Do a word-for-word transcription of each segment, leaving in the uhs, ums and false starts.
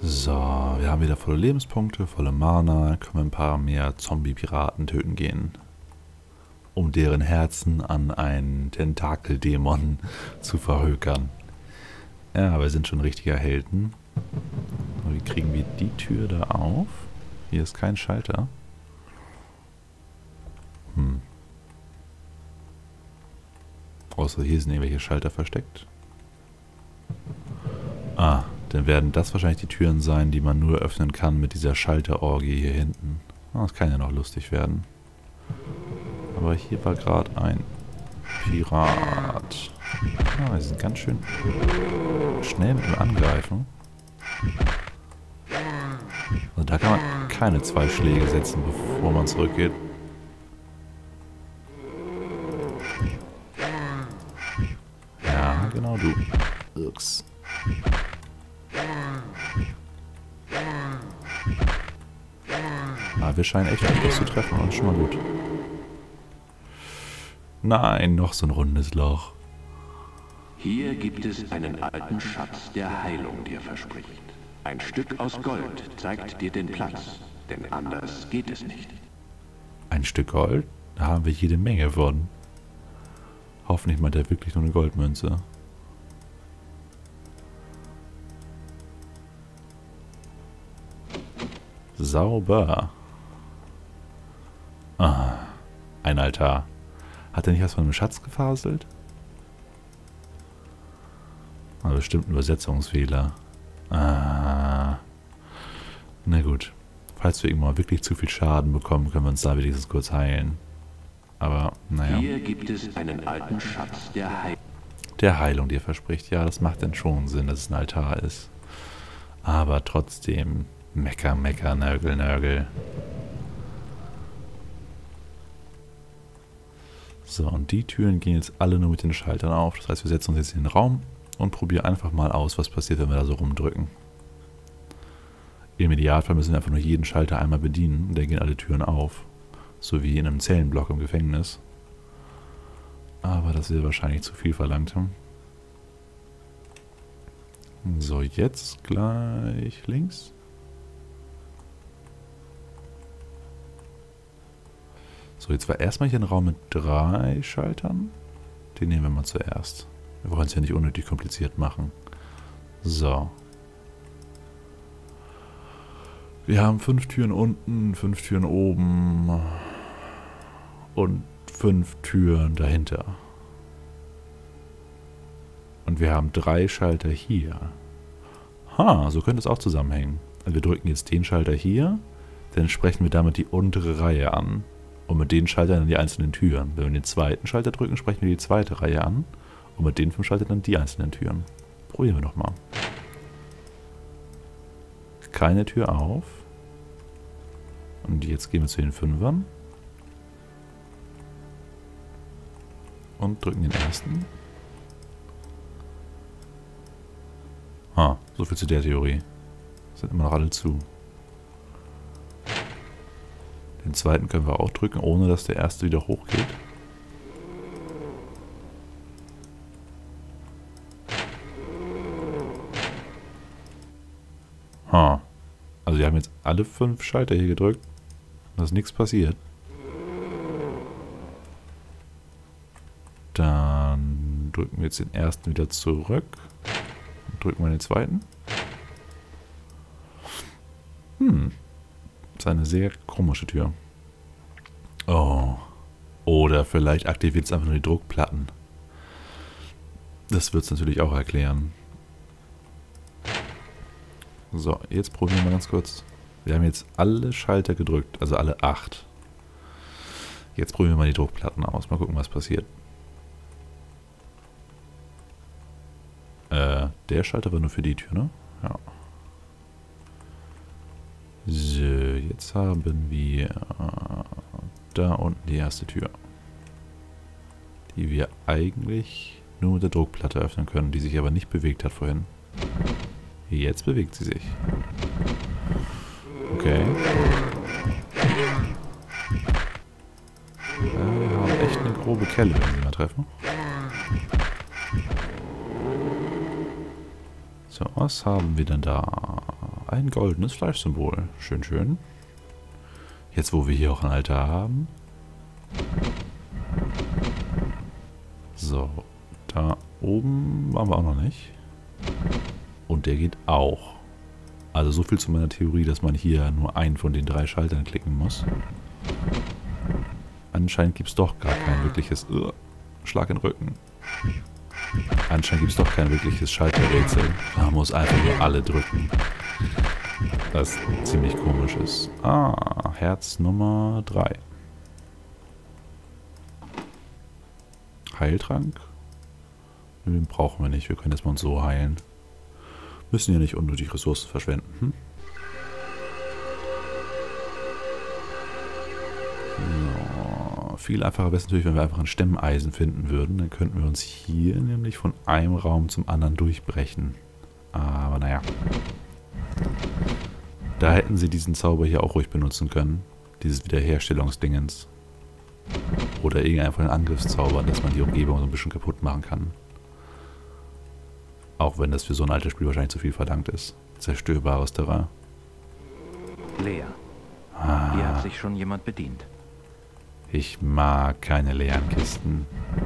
So, wir haben wieder volle Lebenspunkte, volle Mana. Können wir ein paar mehr Zombie-Piraten töten gehen. Um deren Herzen an einen Tentakeldämon zu verhökern. Ja, wir sind schon richtiger Helden. Und wie kriegen wir die Tür da auf? Hier ist kein Schalter. Hm. Außer hier sind irgendwelche Schalter versteckt. Ah, dann werden das wahrscheinlich die Türen sein, die man nur öffnen kann mit dieser Schalterorgie hier hinten. Ah, das kann ja noch lustig werden. Aber hier war gerade ein Pirat. Ah, die sind ganz schön schnell mit dem Angreifen. Also da kann man keine zwei Schläge setzen, bevor man zurückgeht. Ja, genau du. Irks. Ah, wir scheinen echt etwas zu treffen und schon mal gut. Nein, noch so ein rundes Loch. Hier gibt es einen alten Schatz, der Heilung dir verspricht. Ein Stück aus Gold zeigt dir den Platz, denn anders geht es nicht. Ein Stück Gold? Da haben wir jede Menge von. Hoffentlich meint er wirklich nur eine Goldmünze. Sauber. Ah, ein Altar. Hat er nicht was von einem Schatz gefaselt? Ah, bestimmt ein Übersetzungsfehler. Ah. Na gut. Falls wir irgendwann wirklich zu viel Schaden bekommen, können wir uns da wenigstens kurz heilen. Aber, naja. Hier gibt es einen alten Schatz, der Heilung. Der Heilung dir verspricht. Ja, das macht dann schon Sinn, dass es ein Altar ist. Aber trotzdem, Mecker, Mecker, Nörgel, Nörgel. So, und die Türen gehen jetzt alle nur mit den Schaltern auf. Das heißt, wir setzen uns jetzt in den Raum und probieren einfach mal aus, was passiert, wenn wir da so rumdrücken. Im Idealfall müssen wir einfach nur jeden Schalter einmal bedienen und dann gehen alle Türen auf. So wie in einem Zellenblock im Gefängnis. Aber das wird wahrscheinlich zu viel verlangt. So, jetzt gleich links. So, jetzt war erstmal hier ein Raum mit drei Schaltern. Den nehmen wir mal zuerst. Wir wollen es ja nicht unnötig kompliziert machen. So. Wir haben fünf Türen unten, fünf Türen oben und fünf Türen dahinter. Und wir haben drei Schalter hier. Ha, so könnte es auch zusammenhängen. Also wir drücken jetzt den Schalter hier, dann sprechen wir damit die untere Reihe an. Und mit den Schaltern dann die einzelnen Türen. Wenn wir den zweiten Schalter drücken, sprechen wir die zweite Reihe an. Und mit den fünf Schaltern dann die einzelnen Türen. Probieren wir nochmal. Keine Tür auf. Und jetzt gehen wir zu den Fünfern. Und drücken den ersten. Ah, so viel zu der Theorie. Sind immer noch alle zu. Den zweiten können wir auch drücken, ohne dass der erste wieder hochgeht. Ha. Also wir haben jetzt alle fünf Schalter hier gedrückt. Da ist nichts passiert. Dann drücken wir jetzt den ersten wieder zurück. Und drücken wir den zweiten. Hm. Das ist eine sehr komische Tür. Oh. Oder vielleicht aktiviert es einfach nur die Druckplatten. Das wird es natürlich auch erklären. So, jetzt probieren wir ganz kurz. Wir haben jetzt alle Schalter gedrückt, also alle acht. Jetzt probieren wir mal die Druckplatten aus. Mal gucken, was passiert. Äh, der Schalter war nur für die Tür, ne? Ja. So, jetzt haben wir äh, da unten die erste Tür. Die wir eigentlich nur mit der Druckplatte öffnen können, die sich aber nicht bewegt hat vorhin. Jetzt bewegt sie sich. Okay. Ja, wir haben echt eine grobe Kelle, wenn sie mal treffen. So, was haben wir denn da? ein goldenes Fleischsymbol. Schön, schön. Jetzt, wo wir hier auch ein Altar haben. So, da oben waren wir auch noch nicht. Und der geht auch. Also so viel zu meiner Theorie, dass man hier nur einen von den drei Schaltern klicken muss. Anscheinend gibt es doch gar kein wirkliches... Uh, Schlag in den Rücken. Anscheinend gibt es doch kein wirkliches Schalterrätsel. Man muss einfach nur alle drücken. Was ziemlich komisch ist. Ah, Herz Nummer drei. Heiltrank? Den brauchen wir nicht. Wir können erstmal uns so heilen. Müssen ja nicht unnötig Ressourcen verschwenden. Hm? So. Viel einfacher wäre es natürlich, wenn wir einfach ein Stemmeisen finden würden. Dann könnten wir uns hier nämlich von einem Raum zum anderen durchbrechen. Aber naja. Da hätten sie diesen Zauber hier auch ruhig benutzen können. Dieses Wiederherstellungsdingens. Oder irgendeinen von den Angriffszaubern, dass man die Umgebung so ein bisschen kaputt machen kann. Auch wenn das für so ein altes Spiel wahrscheinlich zu viel verlangt ist. Zerstörbares Terrain. Leer. Ah, Hier hat sich schon jemand bedient. ich mag keine leeren Kisten.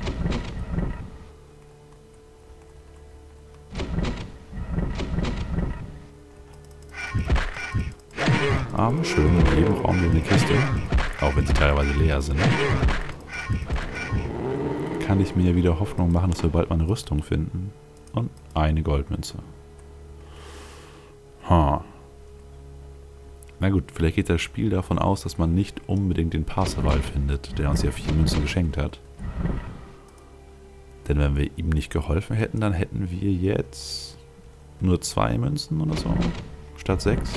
Aber schön, in jedem Raum eine Kiste. Auch wenn sie teilweise leer sind. Kann ich mir wieder Hoffnung machen, dass wir bald mal eine Rüstung finden. Und eine Goldmünze. Ha. Na gut, vielleicht geht das Spiel davon aus, dass man nicht unbedingt den Parseval findet, der uns ja vier Münzen geschenkt hat. Denn wenn wir ihm nicht geholfen hätten, dann hätten wir jetzt nur zwei Münzen oder so, statt sechs.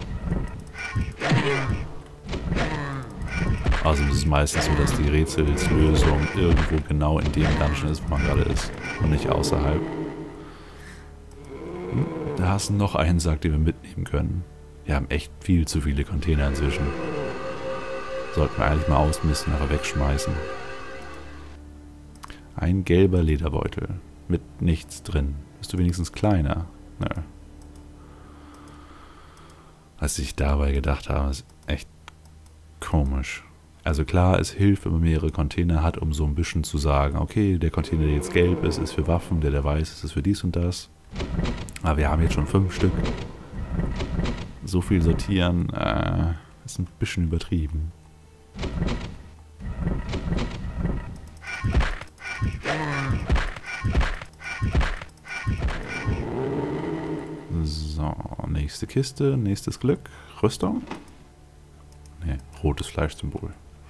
Also es ist meistens so, dass die Rätselslösung irgendwo genau in dem Dungeon ist, wo man gerade ist und nicht außerhalb. Da hast du noch einen Sack, den wir mitnehmen können. Wir haben echt viel zu viele Container inzwischen. Sollten wir eigentlich mal ausmisten, aber wegschmeißen. Ein gelber Lederbeutel. Mit nichts drin. Bist du wenigstens kleiner? Nö. Was ich dabei gedacht habe, ist echt komisch. Also klar, es hilft, wenn man mehrere Container hat, um so ein bisschen zu sagen, okay, der Container, der jetzt gelb ist, ist für Waffen, der, der weiß ist, ist für dies und das. Aber wir haben jetzt schon fünf Stück. So viel sortieren, äh, ist ein bisschen übertrieben. So, nächste Kiste, nächstes Glück. Rüstung? Ne, rotes Fleischsymbol.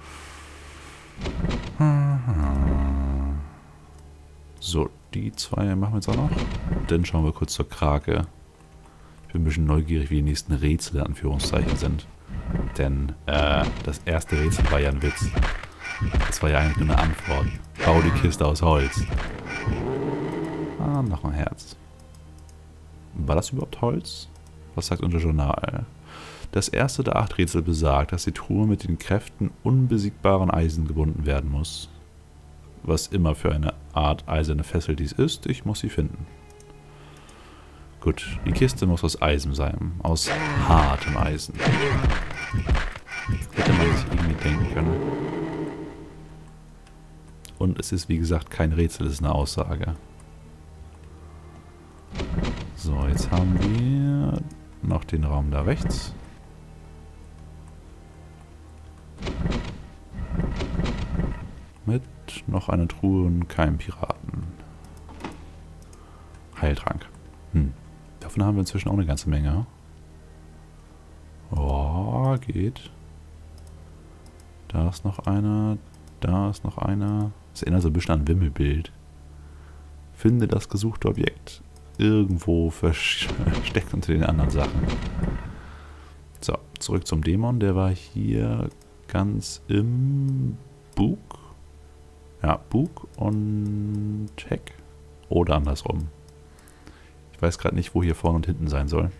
So, die zwei machen wir jetzt auch noch. Dann schauen wir kurz zur Krake. Ich bin ein bisschen neugierig, wie die nächsten Rätsel in Anführungszeichen sind. Denn äh, das erste Rätsel war ja ein Witz. Das war ja eigentlich nur eine Antwort. Bau die Kiste aus Holz. Ah, noch ein Herz. War das überhaupt Holz? Was sagt unser Journal? Das erste der acht Rätsel besagt, dass die Truhe mit den Kräften unbesiegbaren Eisen gebunden werden muss. Was immer für eine Art eiserne Fessel dies ist, ich muss sie finden. Gut, die Kiste muss aus Eisen sein. Aus hartem Eisen. Hätte man sich irgendwie denken können. Und es ist wie gesagt kein Rätsel, es ist eine Aussage. So, jetzt haben wir noch den Raum da rechts. Mit noch einer Truhe und keinem Piraten. Heiltrank. Hm. Davon haben wir inzwischen auch eine ganze Menge. Oh, geht. Da ist noch einer. Da ist noch einer. Das erinnert so ein bisschen an Wimmelbild. Finde das gesuchte Objekt. Irgendwo versteckt unter den anderen Sachen. So, zurück zum Dämon. Der war hier ganz im Bug. Ja, Bug und Heck. Oder andersrum. Ich weiß gerade nicht, wo hier vorne und hinten sein soll.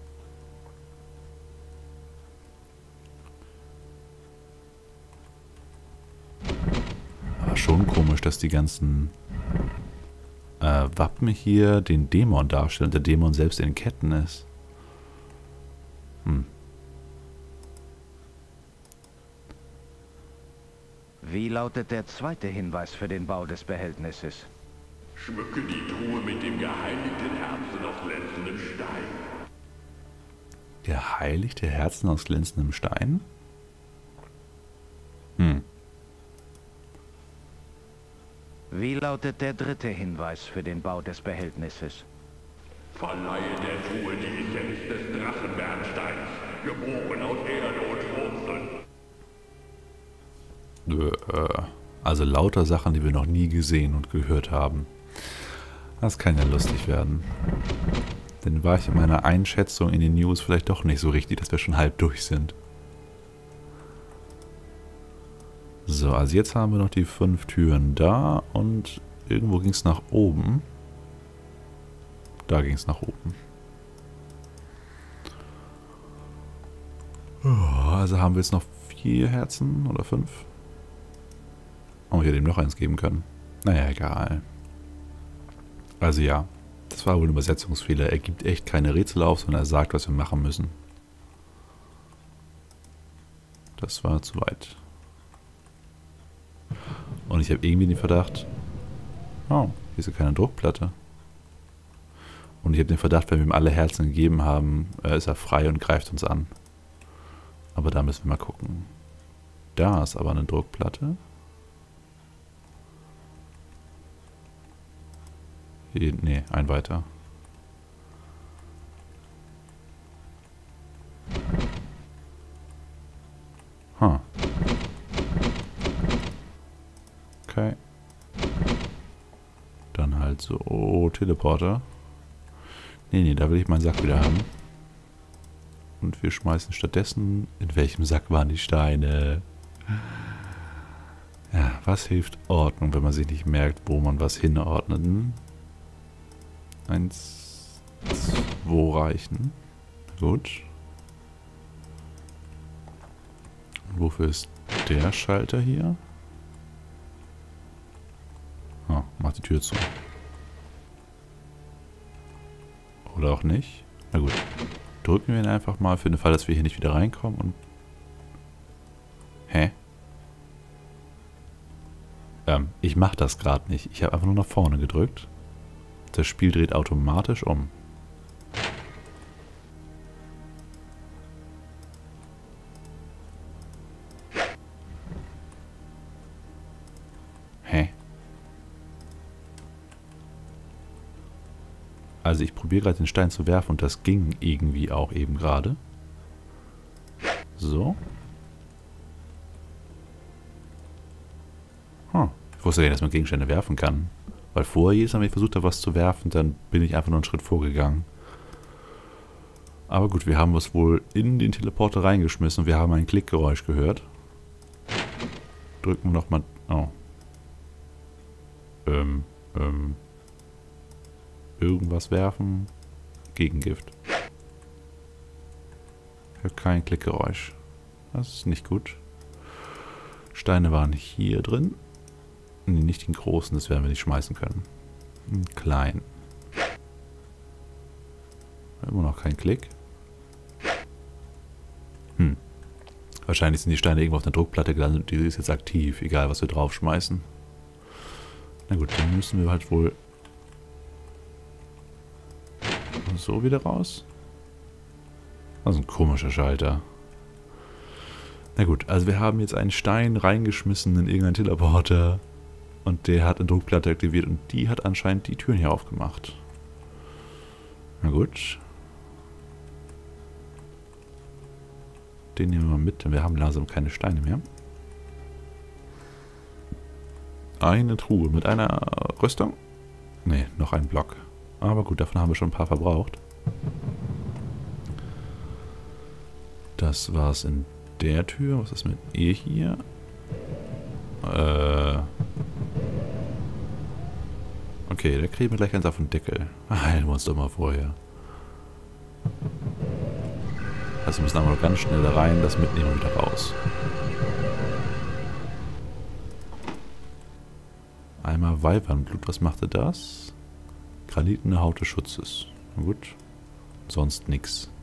Aber schon komisch, dass die ganzen äh, Wappen hier den Dämon darstellen und der Dämon selbst in Ketten ist. Hm. Wie lautet der zweite Hinweis für den Bau des Behältnisses? Schmücke die Truhe mit dem geheiligten Herzen aus glänzendem Stein. Geheiligte Herzen aus glänzendem Stein? Hm. Wie lautet der dritte Hinweis für den Bau des Behältnisses? Verleihe der Truhe die Essenz des Drachenbernsteins, geboren aus Erde und Wurzeln. Also lauter Sachen, die wir noch nie gesehen und gehört haben. Das kann ja lustig werden. Denn war ich in meiner Einschätzung in den News vielleicht doch nicht so richtig, dass wir schon halb durch sind. So, also jetzt haben wir noch die fünf Türen da und irgendwo ging es nach oben. Da ging es nach oben. Also haben wir jetzt noch vier Herzen oder fünf. Oh, ich hätte ihm noch eins geben können. Naja, egal. Also ja, das war wohl ein Übersetzungsfehler. Er gibt echt keine Rätsel auf, sondern er sagt, was wir machen müssen. Das war zu weit. Und ich habe irgendwie den Verdacht... Oh, hier ist ja keine Druckplatte. Und ich habe den Verdacht, wenn wir ihm alle Herzen gegeben haben, ist er frei und greift uns an. Aber da müssen wir mal gucken. Da ist aber eine Druckplatte. Hier, nee, ein weiter. Huh. Okay. Dann halt so oh, Teleporter. Nee, nee, da will ich meinen Sack wieder haben. Und wir schmeißen stattdessen... In welchem Sack waren die Steine? Ja, was hilft Ordnung, wenn man sich nicht merkt, wo man was hinordnet? Eins, zwei reichen. Gut. Und wofür ist der Schalter hier? Ah, macht die Tür zu. Oder auch nicht. Na gut. Drücken wir ihn einfach mal für den Fall, dass wir hier nicht wieder reinkommen und... Hä? Ähm, ich mach das gerade nicht. Ich habe einfach nur nach vorne gedrückt. Das Spiel dreht automatisch um. Hä? Also ich probiere gerade den Stein zu werfen und das ging irgendwie auch eben gerade. So. Hm. Ich wusste gar nicht, dass man Gegenstände werfen kann. Weil vorher jedes Mal, wenn ich versucht habe, was zu werfen, dann bin ich einfach nur einen Schritt vorgegangen. Aber gut, wir haben was wohl in den Teleporter reingeschmissen und wir haben ein Klickgeräusch gehört. Drücken wir nochmal... Oh. Ähm, ähm... Irgendwas werfen. Gegengift. Ich höre kein Klickgeräusch. Das ist nicht gut. Steine waren hier drin. Nee, nicht den großen, das werden wir nicht schmeißen können. Einen kleinen. Immer noch kein Klick. Hm. Wahrscheinlich sind die Steine irgendwo auf der Druckplatte gelandet und die ist jetzt aktiv, egal was wir draufschmeißen. Na gut, dann müssen wir halt wohl so wieder raus. Das ist ein komischer Schalter. Na gut, also wir haben jetzt einen Stein reingeschmissen in irgendeinen Teleporter. Und der hat eine Druckplatte aktiviert und die hat anscheinend die Türen hier aufgemacht. Na gut. Den nehmen wir mal mit, denn wir haben langsam keine Steine mehr. Eine Truhe mit einer Rüstung. Ne, noch ein Block. Aber gut, davon haben wir schon ein paar verbraucht. Das war's in der Tür. Was ist mit ihr hier? Äh... Okay, da kriegen wir gleich eins auf den Deckel. Heilen wir uns doch mal vorher. Also wir müssen aber noch ganz schnell da rein, das mitnehmen und wieder raus. Einmal Weibernblut, was machte das? Granitene Haut des Schutzes. Na gut. Sonst nix.